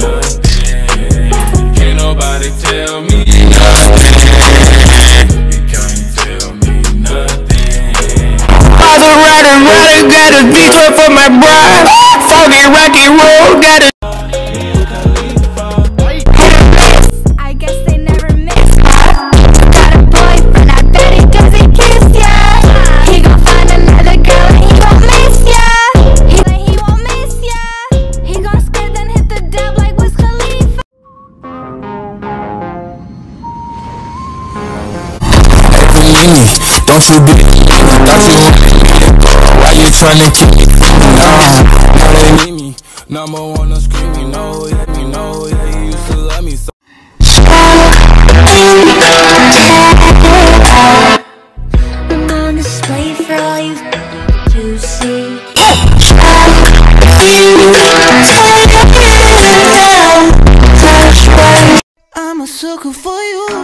nothing. Can't nobody tell me nothing. You can't tell me nothing. Father rider, got a Detroit for my bride. Foggy rocky road, got a I guess they never miss ya. Got a boyfriend, I bet he doesn't kiss ya. He gon' find another girl and he won't miss ya. He won't miss ya. He gon' skid then hit the dub like Wiz Khalifa. don't you be why you tryna keep me? Now they need me. Number one, I'm screaming, no, yeah, you know, yeah, you used to love me so. I'm on display for all you to see. I'm a sucker for you.